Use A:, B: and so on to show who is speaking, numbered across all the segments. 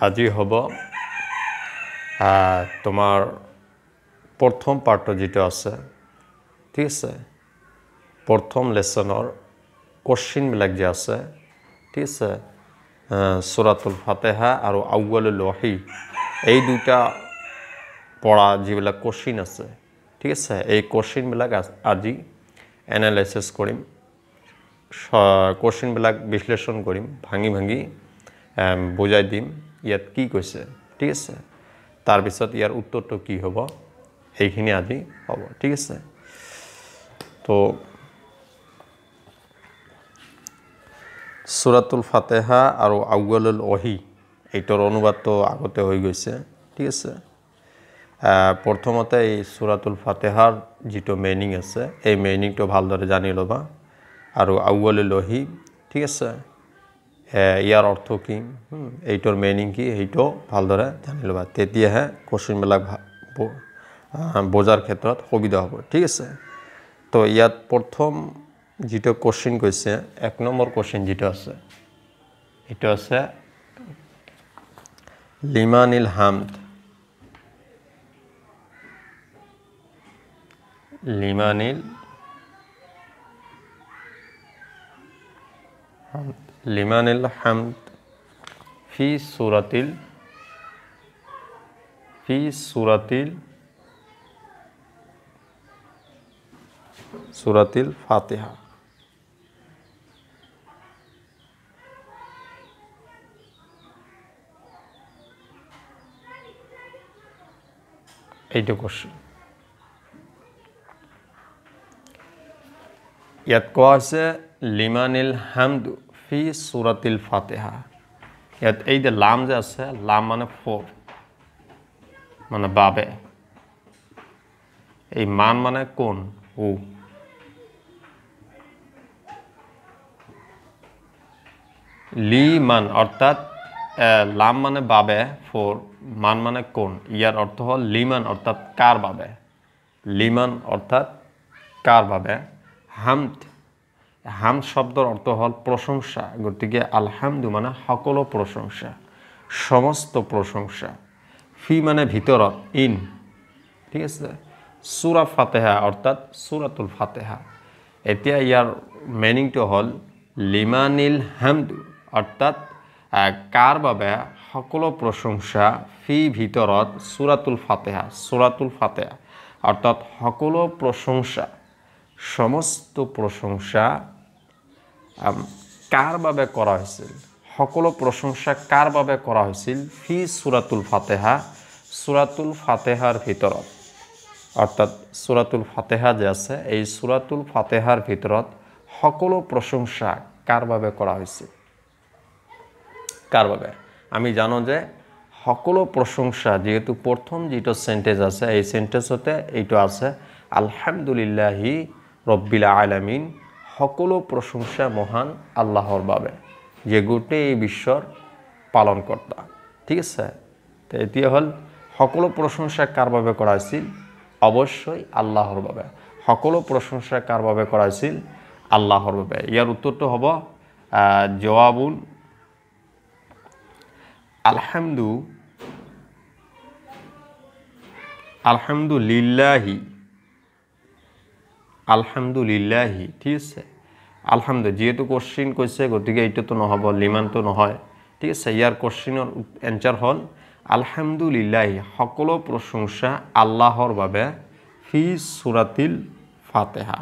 A: আজি হ'ব তোমার প্রথম পার্ট যেটা আছে ঠিক আছে প্রথম লেসনের কোশ্চিন বিলাক যে আছে ঠিক আছে সূরাতুল ফাতিহা আর আউয়ালুল ওয়াহি এই দুটা পড়া যেবিলাক কোশ্চিন আছে ঠিক আছে এই কোশ্চিন বিলাক আজি এনালাইসিস করিম কোশ্চিন বিলাক বিশ্লেষণ করিম ভাঙি ভাঙি বুঝাই দিম ইয়াত কি কৈছে ঠিক আছে তার পিছত ইয়ার উত্তরটো কি হ'ব এইখিনি আজি হ'ব ঠিক আছে তো সূরাতুল ফাতিহা আর আউয়ালুল ওয়াহি এইটার অনুবাদ তো আগতে হয়ে গেছে ঠিক আছে প্রথমতে এই সূরাতুল ফাতিহার যেটো মিনিং আছে এই মিনিংটো ভালদৰে জানি লবা আর আউয়ালুল ওয়াহি ঠিক আছে ইয়ার অর্থ কি এইটোর মিনিং কি এইটো ভালদৰে জানি লবা তেতিয়াহে কোশ্চিন বিলাক বোঝার ক্ষেত্ৰত সুবিধা হ'ব ঠিক আছে তো ইয়াত প্রথম যেটো কোশ্চিন কৈছে এক নম্বৰ কোশ্চিন যেটো আছে এটা আছে লিমানিল হামদ লিমানিল হামদ ফি সূরাতিল ফাতিহা এইটো কোশ্চিন ইয়াত কোৱা হৈছে লিমানিল হামদ ফি সূরাতিল ফাতিহা ইয়াত এই যে লাম যে আছে লাম মানে ফর মানে বাবে এই মান মানে কোন ও লিমান অর্থাৎ লাম মানে বাবে ফর মান মানে কোন ইয়ার অর্থ হল লিমান অর্থাৎ কার বাবে লিমান অর্থাৎ কার বাবে হামদ হামদ শব্দের অর্থ হল প্রশংসা গতিকে আলহামদু মানে সকলো প্রশংসা সমস্ত প্রশংসা ফি মানে ভিতৰত ইন ঠিক আছে সূরা ফাতিহা অর্থাৎ সূরাতুল ফাতিহা এতিয়া ইয়ার মিনিংটো হল লিমানিল হামদু অর্থাৎ কার বাবে সকলো প্রশংসা ফি ভিতৰত সূরাতুল ফাতিহা অর্থাৎ সকলো প্রশংসা সমস্ত প্রশংসা কার বাবে করা হয়েছিল সকলো প্রশংসা কার বাবে করা হয়েছিল ফি সূরাতুল ফাতিহার ভিতৰত অর্থাৎ সূরাতুল ফাতিহা যে আছে এই সূরাতুল ফাতিহার ভিতৰত সকলো প্রশংসা কার বাবে করা হয়েছিল কার বাবে আমি জানো যে সকলো প্রশংসা যেহেতু প্রথম যেটো সেন্টেন্স আছে এই সেন্টেন্সতে এইটো আছে আলহামদুলিল্লাহি রব্বিল আলামিন সকলো প্রশংসা মহান আল্লাহর বাবে যে গোটেই বিশ্বর পালনকর্তা ঠিক আছে তো এতিয়া হল সকলো প্রশংসা কার বাবে করা হয়েছিল অবশ্যই আল্লাহর বাবে সকলো প্রশংসা কার বাবে করা হয়েছিল আল্লাহর বাবে ইয়ার উত্তরটো হ'ব জওয়াবুন আলহামদুলিল্লাহি ঠিক আছে আলহামদু যেহেতু কোশ্চিন কৈছে গতিকে এইটো তো নহব লিমান তো নহয় ঠিক আছে ইয়ার কোশ্চিনের অ্যানসার হল আলহামদুলিল্লাহি সকলো প্রশংসা আল্লাহর বাবে ফি সূরাতিল ফাতিহা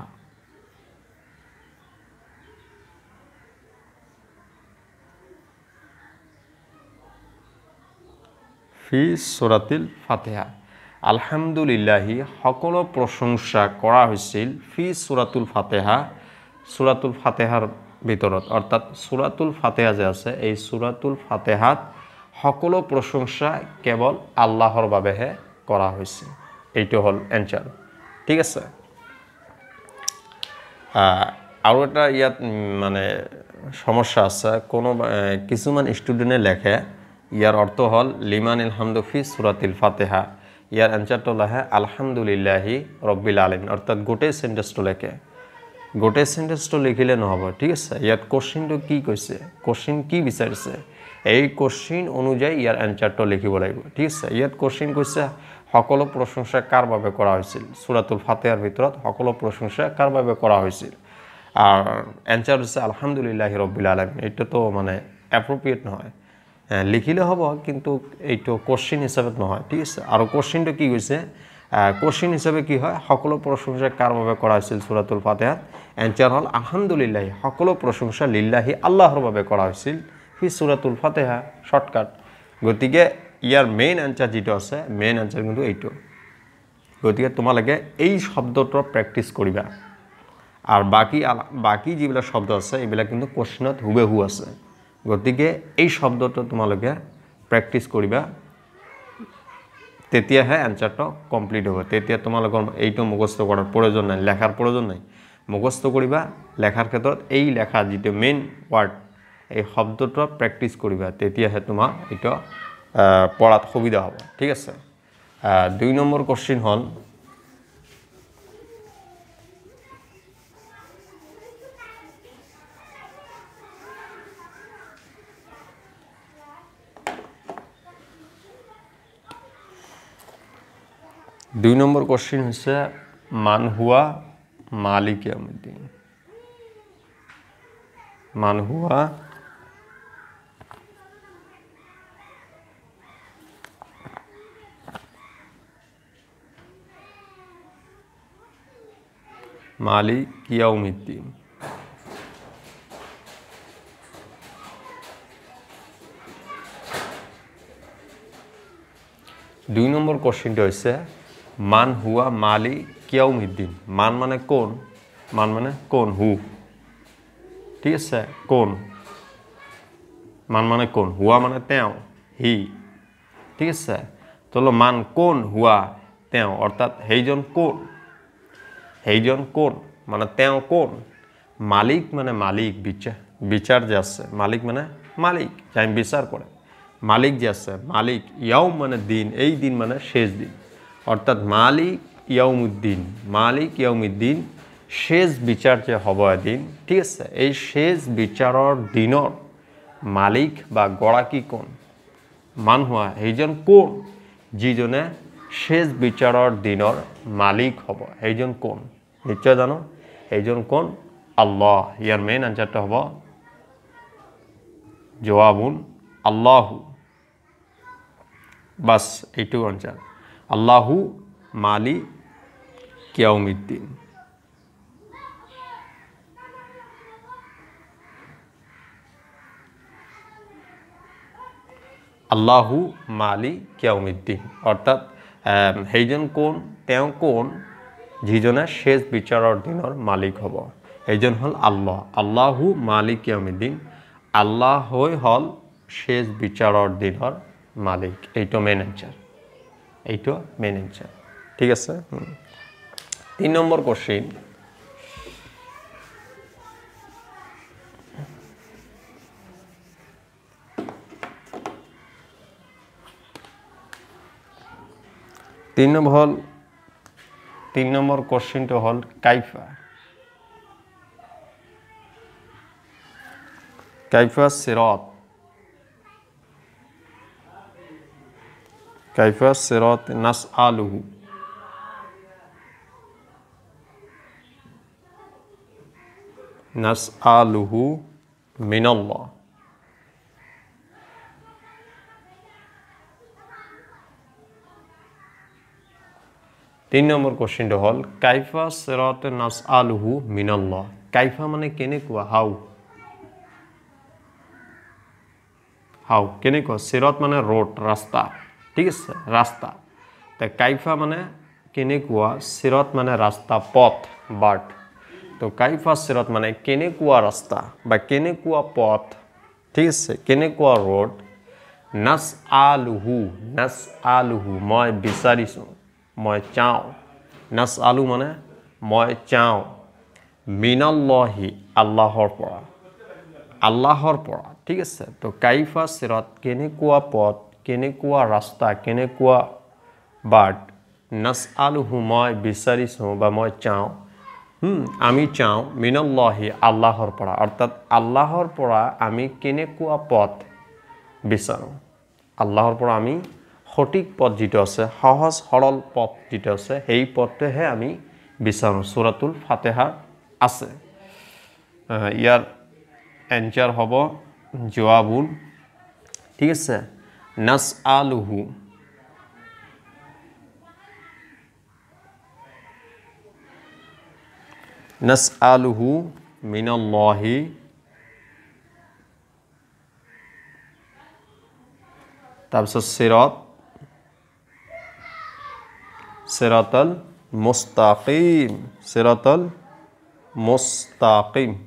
A: ফি সূরাতিল ফাতিহা আলহামদুলিল্লাহি সকলো প্রশংসা করা হয়েছিল ফি সূরাতুল ফাতিহার ভিতৰত অর্থাৎ সূরাতুল ফাতিহা যে আছে এই সূরাতুল ফাতিহাত সকলো প্রশংসা কেবল আল্লাহর বাবেহে করা হয়েছে এইটো হল অ্যানসার ঠিক আছে আৰু এটা ইয়াত মানে সমস্যা আছে কোনো কিছুমান স্টুডেন্টে লেখে ইয়ার অর্থ হল লিমানিল হামদু ফি সূরাতিল ফাতিহা ইয়ার অ্যানসারটো লাহে আলহামদুলিল্লাহি রব্বিল আলামিন অর্থাৎ গোটেই সেন্টেন্সটো লেখে গোটেই সেন্টেন্সটো লিখিলে নহব ঠিক আছে ইয়াত কোশ্চিনটো কি কৈছে কোশ্চিন কি বিচাৰিছে এই কোশ্চিন অনুযায়ী ইয়াৰ এনচাৰটো লিখিব লাগিব ঠিক আছে ইয়াত কোশ্চিন কৈছে সকলো প্ৰশংসা কাৰ বাবে কৰা হৈছিল সূৰাতুল ফাতিহাৰ ভিতৰত সকলো প্ৰশংসা কাৰ বাবে কৰা হৈছিল আর এনচার হচ্ছে আলহামদুলিল্লাহি রাব্বিল আলামিন এটা তো মানে অ্যাপ্রোপ্রিয়েট নহয় লিখিলে হ'ব কিন্তু এইটো কোশ্চিন হিচাপে নহয় ঠিক আছে আৰু কোশ্চিনটো কি কৈছে কোশ্চিন হিচাপে কি হয় সকলো প্ৰশংসা কাৰ বাবে কৰা হৈছিল সূৰাতুল ফাতিহাত এনচাৰ হল আলহামদুলিল্লাহি সকলো প্ৰশংসা লিল্লাহি আল্লাহৰ বাবে কৰা হৈছিল ফি সূৰাতুল ফাতিহা শর্টকাট গতিকে ইয়াৰ মেইন এনচাৰ যেটো আছে মেইন এনচাৰ কিন্তু এইটো গতিকে তোমালোকে এই শব্দটো প্ৰ্যাকটিছ কৰিবা আর বাকি যেগুলো শব্দ আছে এগুলা কিন্তু কোশ্চিনত হুবেহু আছে গতিকে এই শব্দটো তোমালোকে প্র্যাকটিস করিবা তেতিয়াহে এনসারটা কমপ্লিট হবে তেতিয়া তোমালোকৰ এইটো মুখস্থ কৰাৰ প্ৰয়োজন নাই লেখাৰ প্ৰয়োজন নাই মুখস্থ কৰিবা লেখাৰ ক্ষেত্ৰত এই লেখা যেটো মেইন ওয়ার্ড এই শব্দটো প্র্যাকটিস করিবা তেতিয়াহে তোমাৰ এইটো পঢ়াত সুবিধা হ'ব ঠিক আছে 2 নম্বৰ কোশ্চিন হল দুই নম্বর কোশ্চিন হচ্ছে মান হুয়া মালিক ইয়াউমিদ্দিন মান হুয়া মালিক ইয়াউমিদ্দিন দুই নম্বর কোশ্চিনটা হচ্ছে মান হুয়া মালিক ইয়াউমিদ্দিন মান মানে কোন হু ঠিক আছে কোন মান মানে কোন হুয়া মানে তেও হি ঠিক আছে তো মান কোন হুয়া তেও অর্থাৎ সেইজন কোন মানে তেও কোন মালিক মানে মালিক বিচার যে আছে মালিক মানে মালিক যাই বিচার করে মালিক যে আছে মালিক ইয়াউম মানে দিন এই দিন মানে শেষ দিন অর্থাৎ মালিক ইয়াউমিদ্দিন শেষ বিচার যে হব এদিন ঠিক আছে এই শেষ বিচাৰৰ দিনৰ মালিক বা গৰাকী কোন মান হোৱা এইজন কোন যিজনে শেষ বিচাৰৰ দিনৰ মালিক হব এইজন কোন নিশ্চয় জানো এইজন কোন আল্লাহ ইয়াৰ মেইন আনসারটা হব জওয়াবুন আল্লাহু বাস এইটো আনসার আল্লাহু মালিক ইয়াউমিদ্দিন আল্লাহু মালিক ইয়াউমিদ্দিন অর্থাৎ সেইজন কোন তেও কোন যিজনে শেষ বিচাৰৰ দিনৰ মালিক হ'ব এইজন হল আল্লাহ আল্লাহু মালিক ইয়াউমিদ্দিন আল্লাহ হল শেষ বিচাৰৰ দিনৰ মালিক এইটো মেইন আনসার এইটো মেইন আনসার ঠিক আছে 3 নম্বর কোশ্চিন তিন নম্বর কোশ্চিনটো হল কাইফা সিরাত কাইফা সিরাত নাসআলুহু মিনাল্লাহ 3 নম্বর কোশ্চিনটো হল কাইফা সিরাত নাসআলুহু মিনাল্লাহ কাইফা মানে কেনেকুৱা হাউ কেনেকুৱা সিরাত মানে রোড রাস্তা ঠিক আছে রাস্তা তে কাইফা মানে কেনেকুৱা সিরাত মানে রাস্তা পথ বাট তো কাইফা সিরাত মানে কেনেকুৱা রাস্তা বা কেনেকুৱা পথ ঠিক আছে কেনেকুৱা রোড নাসআলুহু মই বিচাৰিছো মই চাও নাসআলু মানে মই চাও মিনাল্লাহি আল্লাহৰ পৰা ঠিক আছে তো কাইফা সিরাত কেনেকুৱা পথ কেনেকুৱা রাস্তা কেনেকুৱা বাট নাসআলুহু মই বিচাৰিছো বা মই চাও আমি চাও মিনাল্লাহি আল্লাহৰ পৰা অর্থাৎ আল্লাহৰ পৰা আমি কেনেকুৱা পথ বিচাৰোঁ আল্লাহৰ পৰা আমি সঠিক পথ যেটো আছে সহজ সৰল পথ যেটো আছে সেই পথটোহে আমি বিচাৰোঁ সূৰাতুল ফাতিহাৰ আছে ইয়াৰ এনসার হ'ব জওয়াবুল ঠিক আছে নাসআলুহু নাসআলুহু মিনাল্লাহি তাৰপিছত সিরাতাল মুস্তাকিম সিরাতাল মুস্তাকিম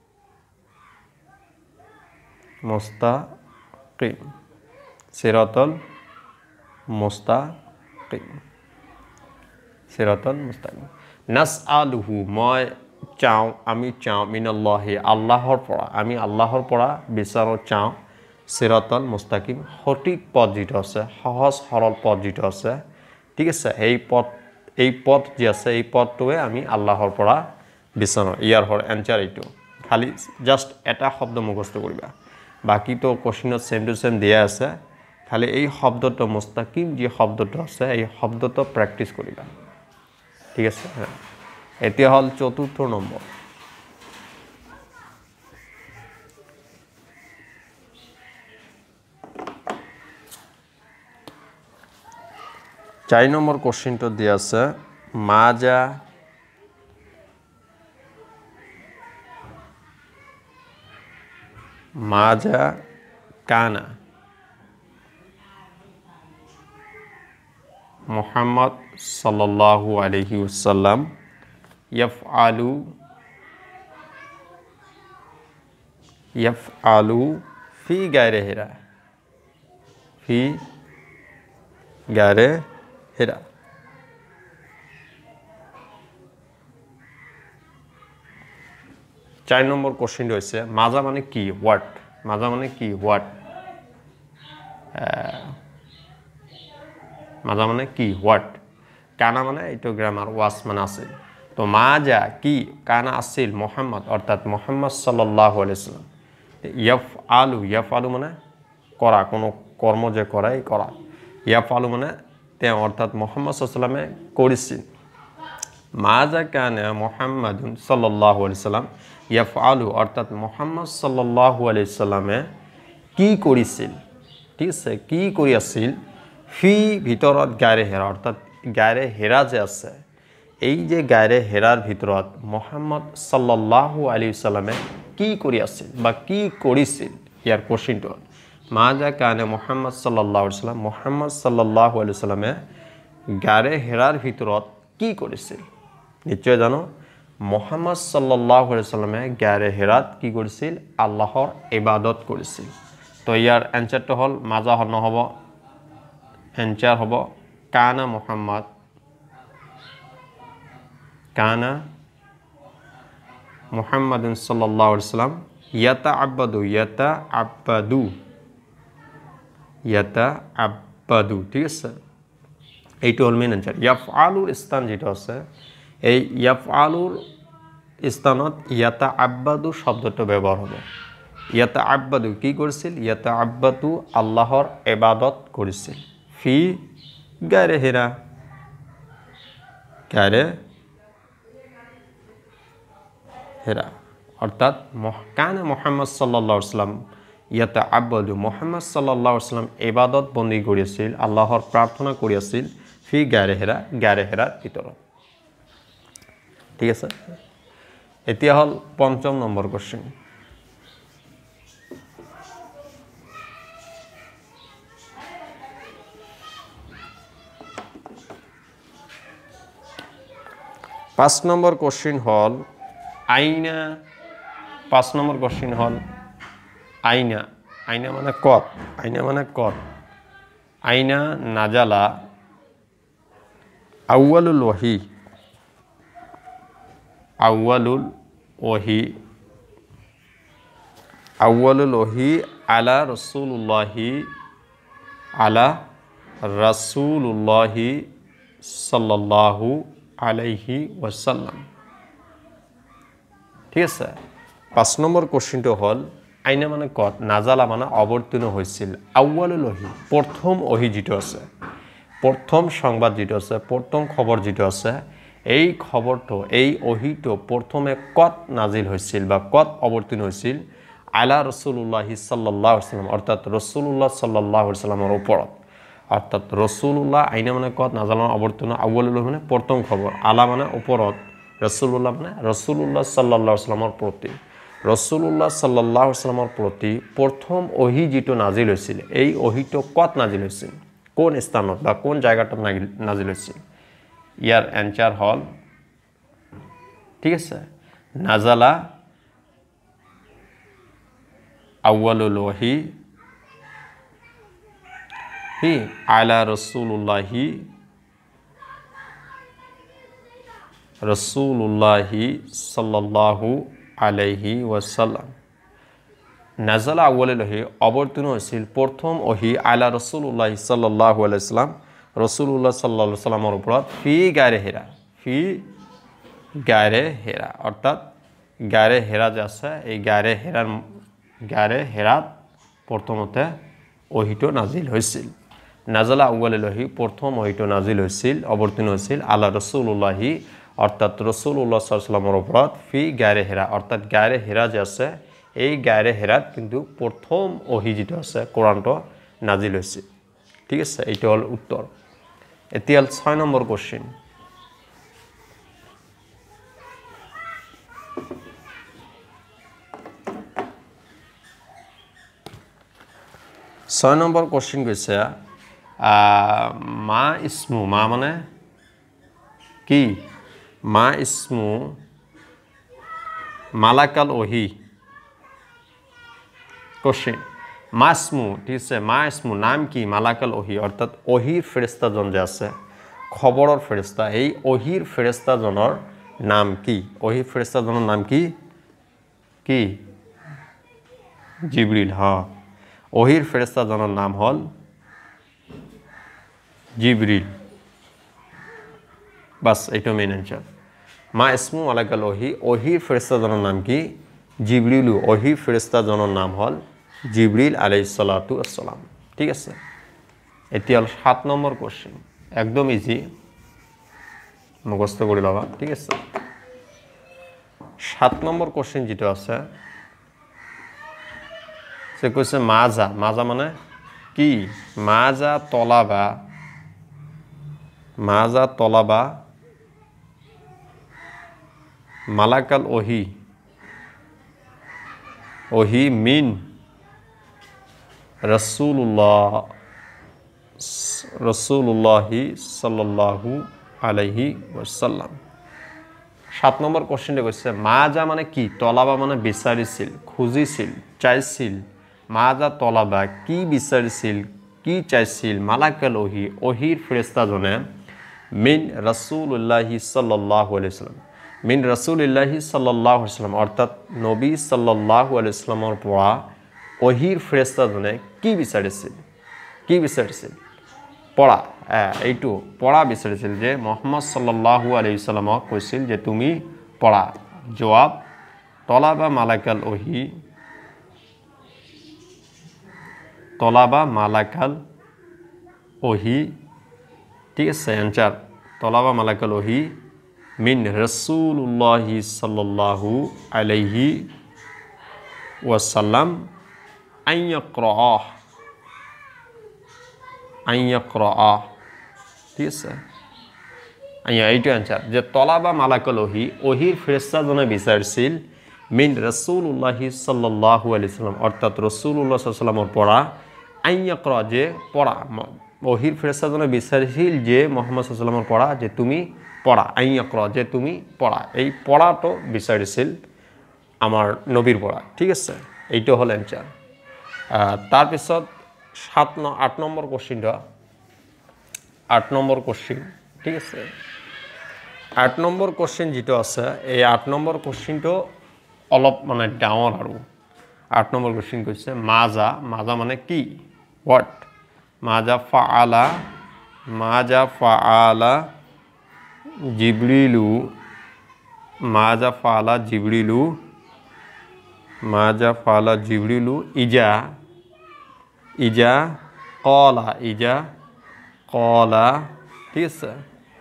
A: মুস্তাকিম সিরাতাল মুস্তাকিম সিরাতাল মুস্তাকিম নাসআলুহু মই চাও আমি চাও মিনাল্লাহি আল্লাহৰ পৰা আমি আল্লাহৰ পৰা বিচাৰো চাও সিরাতাল মুস্তাকিম সঠিক পথ যেটো আছে সহজ সৰল পথ যেটো আছে ঠিক আছে এই পথ যে আছে এই পথটোৱে আমি আল্লাহৰ পৰা বিচাৰো ইয়াৰ হৰ এনসার এইটো খালি জাস্ট এটা শব্দ মুখস্থ কৰিবা বাকি তো কোশ্চেনত সেম টু সেম দিয়া আছে খালি এই শব্দটো মুস্তাকিম যে শব্দটো আছে এই শব্দটো প্র্যাকটিস কৰিবা ঠিক আছে এতিয়া হল চতুর্থ নম্বৰ চার নম্বর কোশ্চেনটো দিয়া আছে মাজা কানা মুহাম্মদ সাল্লাল্লাহু আলাইহি ওয়াসাল্লাম ইয়াফআলু ফি গায়রে হিরা চার নম্বর কোশ্চেন হয়েছে মাজা মানে কি হোয়াট মাজা মানে কি হোয়াট মাজা মানে কি হোয়াট কানা মানে এইটো গ্রামার ওয়াস মানে আছে তো মাজা কি কানা আসিল মুহাম্মদ অর্থাৎ মুহাম্মদ সাল্লাল্লাহু আলাইহি ওয়াসাল্লাম ইয়াফআলু মানে করা কোনো কর্ম যে করাই করা ইয়াফআলু মানে তে অর্থাৎ মুহাম্মদ সাল্লাল্লাহু আলাইহি ওয়াসাল্লামে করেছেন মাজা কানা মুহাম্মাদুন সাল্লাল্লাহু আলাইহি ওয়াসাল্লাম ইয়াফআলু অর্থাৎ মুহাম্মদ সাল্লাল্লাহু আলাইহি ওয়াসাল্লামে কি করেছিল ঠিক আছে কি কৰি আছিল ফি ভিতৰত গায়রে হেরা অর্থাৎ গায়রে হেরা যে আছে এই যে গায়রে হেরার ভিতৰত মুহাম্মদ সাল্লাল্লাহু আলাইহি ওয়াসাল্লামে কি কৰি আছিল বা কি কৰিছিল ইয়াৰ কোশ্চেনটো মাজা কানা মুহাম্মদ সাল্লাল্লাহু আলাইহি ওয়াসাল্লাম মুহাম্মদ সাল্লাল্লাহু আলাইহি ওয়াসাল্লামে গায়রে হেরার ভিতৰত কি কৰিছিল নিশ্চয় জানো মুহাম্মদ সাল্লাল্লাহু আলাইহি ওয়াসাল্লামে গায়রে হেরাত কি কৰিছিল আল্লাহৰ ইবাদত কৰিছিল তো ইয়াৰ এনসারটো হল মাজা হল নহব এনসার হব কানা মুহাম্মদ কানা মুহাম্মাদুন সাল্লাল্লাহু আলাইহি ওয়াসাল্লাম ইয়াতাআব্বাদু ঠিক আছে এইটো হল মেইন এনসার ইয়াফআলুর স্থান যেটা আছে এই ইয়াফআলুর স্থানত ইয়াতাআব্বাদু শব্দটো ব্যবহার হবে ইয়াতাআব্বাদু কি কৰিছিল ইয়াতাআব্বাদু আল্লাহৰ ইবাদত কৰিছিল ফি গায়রে হেরা অর্থাৎ কানা মুহাম্মদ সাল্লাল্লাহু আলাইহি ওয়াসাল্লাম ইয়াতাআব্বাদু মুহাম্মদ সাল্লাল্লাহু আলাইহি ওয়াসাল্লাম ইবাদত বন্দী কৰিছিল আল্লাহৰ প্ৰাৰ্থনা কৰি আছিল ফি গায়রে হেৰাৰ ভিতৰত ঠিক আছে এতিয়া হল পঞ্চম নম্বৰ কোশ্চেন পাঁচ নম্বর কোশ্চেন হল আইনা পাঁচ নম্বর কোশ্চেন হল আইনা মানে কত আইনা নাজালা আউয়ালুল ওয়াহি আলা রাসূলুল্লাহি সাল্লাল্লাহু আলাইহি ওয়াসাল্লাম ঠিক আছে পাঁচ নম্বর কোশ্চেনটো হল আইনা মানে কত নাজালা মানে অৱতীৰ্ণ হৈছিল আউৱালুল ওহি প্ৰথম ওহি যেটো আছে প্ৰথম সংবাদ যেটো আছে প্ৰথম খবৰ যেটো আছে এই খবৰটো এই ওহিটো প্ৰথমে কত নাজিল হৈছিল বা কত অৱতীৰ্ণ হৈছিল আলা রাসূলুল্লাহ সাল্লাল্লাহু আলাইহি ওয়াসাল্লাম অর্থাৎ রাসূলুল্লাহ সাল্লাল্লাহু আলাইহি ওয়াসাল্লামের উপর অর্থাৎ রাসূলুল্লাহ আইনা মানে কত নাজালা অৱতীৰ্ণ আউৱালুল মানে প্ৰথম খবৰ আলা মানে উপৰত রাসূলুল্লাহ মানে রাসূলুল্লাহ সাল্লাল্লাহু আলাইহি ওয়াসাল্লামের প্রতি রাসূলুল্লাহ সাল্লাল্লাহু আলাইহি ওয়াসাল্লামের প্রতি প্রথম ওহি যেটো নাজিল হৈছিল এই ওহিটো কত নাজিল হৈছিল কোন স্থানত বা কোন জায়গাটাত নাজিল হৈছিল ইয়ার অ্যানসার হল ঠিক আছে নাজালা আউয়ালুল ওহি হি আলা রাসূলুল্লাহি সাল্লাল্লাহু আলাইহি ওয়াসাল্লাম নাজালা আউয়ালুল ওহি অবতীর্ণ হয়েছিল প্রথম ওহি আলা রাসূলুল্লাহ সাল্লাল্লাহু আলাইহি ওয়াসাল্লাম রাসূলুল্লাহ সাল্লাল্লাহু আলাইহি ওয়াসাল্লামের উপর ফি গায়রে হেরা অর্থাৎ গায়রে হেরা যে আছে এই গায়রে হেরাত প্রথমতে ওহিটো নাজিল হয়েছিল নাজালা আউয়ালুল ওহি প্রথম ওহিটো নাজিল হয়েছিল অবতীর্ণ হয়েছিল আলা রাসূলুল্লাহি অর্থাৎ রাসূলুল্লাহ সাল্লাল্লাহু আলাইহি ওয়াসাল্লামের উপর ফি গায়রে হেরা অর্থাৎ গায়রে হেরা যে আছে এই গায়রে হেরাত কিন্তু প্রথম ওহি যেটো আছে কোরআনটো নাজিল হয়েছে ঠিক আছে এইটা হল উত্তর এটি হল 6 নম্বর কোশ্চেন ছয় নম্বর কোশ্চেন কৈছে মা ইসমু মা মানে কি মা ইসমু মালাকাল ওহি কোশ্চেন মাসমু ঠিক আছে মা ইসমু নাম কি মালাকাল ওহি অর্থাৎ ওহির ফেরেশতাজন যে আছে খবরের ফেরেশতা এই ওহির ফেরেশতাজনের নাম কি ওহির ফেরেশতাজনের নাম কি কি জিবরিল হ্যাঁ ওহির ফেরেশতাজনের নাম হল জিবরিল বাস এইটা মেইন অ্যানসার মা ইসমু মালাকাল ওহি ওহির ফেরেশতাজনের নাম কি জিবরিলু ওহির ফেরেশতাজনের নাম হল জিবরিল আলাইহিস সালাতু ওয়াস সালাম ঠিক আছে এটি হল 7 নম্বর কোশ্চেন একদম ইজি মুখস্থ করে লবা ঠিক আছে 7 নম্বর কোশ্চেন যেটা আছে সে কইছে মাজা মানে কি মাজা তলাবা মালাকাল ওহি মিন রাসূলুল্লাহি সাল্লাল্লাহু আলাইহি ওয়াসাল্লাম 7 নম্বর কোশ্চেনটা কইছে মাজা মানে কি তলাবা মানে বিচাৰিছিল খুজিছিল চাইছিল মাজা তলাবা কি বিচাৰিছিল কি চাইছিল মালাকাল ওহি ওহির ফেরেশতাজনে মিন রাসূলুল্লাহি সাল্লাল্লাহু আলাইহি ওয়াসাল্লাম মিন রাসূলুল্লাহি সাল্লাল্লাহু আলাইহি ওয়াসাল্লাম অর্থাৎ নবী সাল্লাল্লাহু আলাইহি ওয়াসাল্লামের পড়া ওহির ফেরেশতাজনে কি বিচাৰিছিল পড়া এইটো পড়া বিচাৰিছিল যে মুহাম্মদ সাল্লাল্লাহু আলাইহি ওয়াসাল্লামক কৈছিল যে তুমি পড়া জবাব তলাবা মালাকাল ওহি ঠিক আছে অ্যানসার তলাবা মালাকাল ওহি মিন রাসূলুল্লাহি সাল্লাল্লাহু আলাইহি ওয়াসাল্লাম আইয়াকরা ঠিক আছে এইটো অ্যানসার যে তলাবা মালাকাল ওহি ওহির ফেরেশতাজনে বিচাৰিছিল মিন রাসূলুল্লাহি সাল্লাল্লাহু আলাইহি ওয়াসাল্লাম অর্থাৎ রাসূলুল্লাহ সাল্লাল্লাহু আলাইহি ওয়াসাল্লামের পড়া আইয়াকরা যে পড়া ওহির ফেরেশতাজনে বিচাৰিছিল যে মুহাম্মদ সাল্লাল্লাহু আলাইহি ওয়াসাল্লামের পড়া যে তুমি পড়া আইয়াকরা যে তুমি পড়া এই পড়াটো বিচাৰিছিল আমার নবীর পড়া ঠিক আছে এইটো হল অ্যানসার তার পিছত 8 নম্বর কোশ্চেনটা 8 নম্বর কোশ্চেন ঠিক আছে 8 নম্বর কোশ্চেন যেটা আছে এই 8 নম্বর কোশ্চেনটো অলপ মানে ডাঙৰ আৰু 8 নম্বর কোশ্চেন কৈছে মাজা মানে কি হোয়াট মাজা ফাআলা জিবরিলু মাজা ফালা জিবরিলু ইজা কলা ঠিক আছে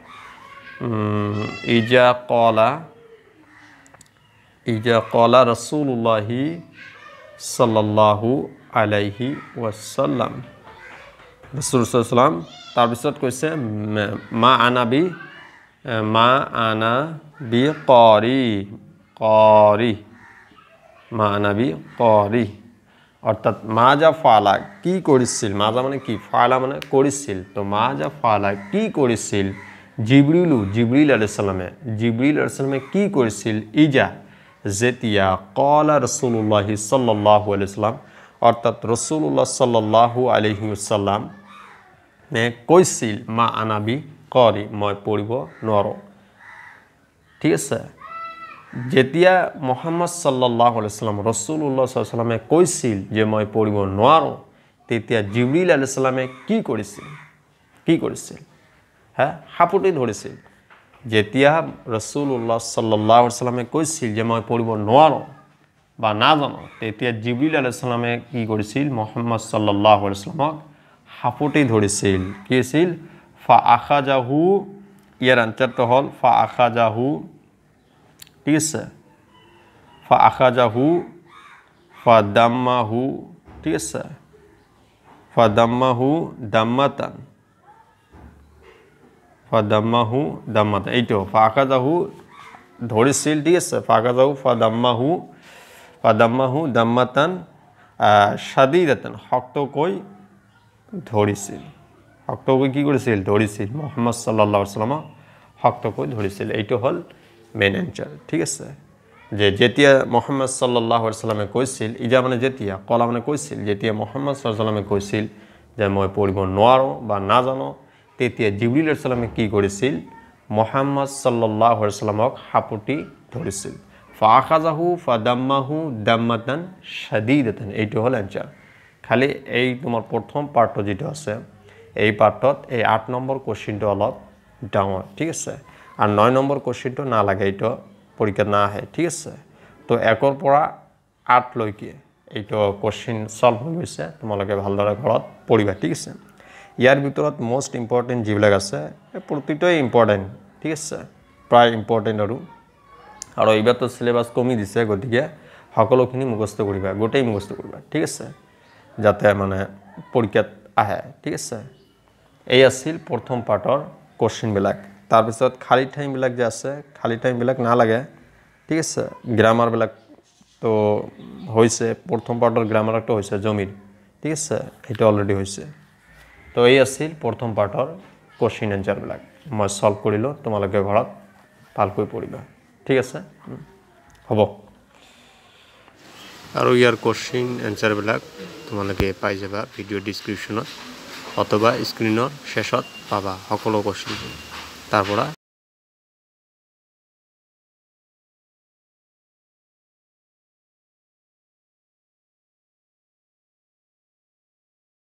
A: ইজা কলা রাসূলুল্লাহি সাল্লাল্লাহু আলাইহি ওয়াসাল্লাম রাসূল সাল্লাল্লাহু আলাইহি ওয়াসাল্লাম তাৰপিছত কৈছে মা আনা বি করি অর্থাৎ মাজা ফালা কি কৰিছিল মাজা মানে কি ফালা মানে কৰিছিল তো মাজা ফালা কি কৰিছিল জিবরিল আলাইহিস সালামে কি কৰিছিল ইজা যেতিয়া কলা রাসূলুল্লাহ সাল্লাল্লাহু আলাইহি ওয়াসাল্লাম অর্থাৎ রাসূলুল্লাহ সাল্লাল্লাহু আলাইহি ওয়াসাল্লাম নে কৈছিল মা আনাবি করি মই পঢ়িব নোৱাৰো ঠিক আছে যেতিয়া মুহাম্মদ সাল্লাল্লাহু আলাইহি ওয়াসাল্লাম রাসূলুল্লাহ সাল্লাল্লাহু আলাইহি ওয়াসাল্লামে কৈছিল যে মই পঢ়িব নোৱাৰো তেতিয়া জিবরিল আলাইহিস সালামে কি কৰিছিল হ্যাঁ হাপুটি ধৰিছিল যেতিয়া রাসূলুল্লাহ সাল্লাল্লাহু আলাইহি ওয়াসাল্লামে কৈছিল যে মই পঢ়িব নোৱাৰো বা নাজানো তেতিয়া জিবরিল আলাইহিস সালামে কি কৰিছিল মুহাম্মদ সাল্লাল্লাহু আলাইহি ওয়াসাল্লামক হাপুটি ধৰিছিল কি আছিল ফা আখাজাহু ইয়াৰ আনসারটো হল ফা আখাজাহু ঠিক আছে ফা আখাজাহু ফা দাম্মাহু ঠিক আছে ফা দাম্মাহু দাম্মাতান এইটো ফা আখাজাহু ধৰিছিল ঠিক আছে ফা আখাজাহু ফা দাম্মাহু দাম্মাতান শাদীদাতান শক্তকৈ ধৰিছিল কি কৰিছিল ধৰিছিল মুহাম্মদ সাল্লাল্লাহু আলাইহি ওয়াসাল্লাম শক্তকৈ ধৰিছিল এইটো হল মেইন এনসার ঠিক আছে যে যেতিয়া মুহাম্মদ সাল্লাল্লাহু আলাইহি ওয়াসাল্লামে কৈছিল ইজা মানে যেতিয়া কলা মানে কৈছিল যেতিয়া মুহাম্মদ সাল্লাল্লাহু আলাইহি ওয়াসাল্লামে কৈছিল যে মই পঢ়িব নোৱাৰো বা নাজানো তেতিয়া জিবরিল আলাইহিস সালামে কি কৰিছিল মুহাম্মদ সাল্লাল্লাহু আলাইহি ওয়াসাল্লামক হাপুটি ধৰিছিল ফাখাজাহু ফাদাম্মাহু দাম্মাতান শাদীদাতান এইটো হল এনসার খালি এই তোমার প্রথম পার্টটো যেটা আছে এই পার্টত এই 8 নম্বৰ কোশ্চেনটো অলপ ডাঙৰ ঠিক আছে আর 9 নম্বৰ কোশ্চেনটো না লাগে এইটো পৰীক্ষা না আহে ঠিক আছে তো 1 ৰ পৰা 8 লৈকে এইটো কোশ্চেন সলভ হৈ গৈছে তোমালোকে ভালদৰে ঘৰত পঢ়িবা ঠিক আছে ইয়াৰ ভিতৰত মোস্ট ইম্পৰ্টেন্ট যিবিলাক আছে প্ৰতিটোই ইম্পৰ্টেন্ট ঠিক আছে প্ৰায় ইম্পৰ্টেন্ট আৰু এইবাৰটো সিলেবাস কমি দিছে গতিকে সকলোখিনি মুখস্থ কৰিবা গোটেই মুখস্থ কৰিবা ঠিক আছে যাতে মানে পৰীক্ষাত আহে ঠিক আছে এই আছিল প্ৰথম পাৰ্টৰ কোশ্চেন বিলাক তাৰ পিছত খালি টাইম বিলাক যে আছে খালি টাইম বিলাক না লাগে ঠিক আছে গ্ৰামাৰ বিলাক তো হৈছে প্ৰথম পাৰ্টৰ গ্ৰামাৰটো হৈছে জমিৰ ঠিক আছে এটা অলৰেডি হৈছে তো এই আছিল প্ৰথম পাৰ্টৰ কোশ্চেন এনসাৰ বিলাক মই সলভ কৰিলো তোমালোকে ঘৰত ভালকৈ পঢ়িবা ঠিক আছে হ'ব আৰু ইয়াৰ কোশ্চেন এনসাৰ বিলাক তোমালোকে পাই যাবা ভিডিও ডেসক্ৰিপশনত অথবা স্ক্ৰিনৰ শেষত পাবা সকলো কোশ্চেন তাৰপৰা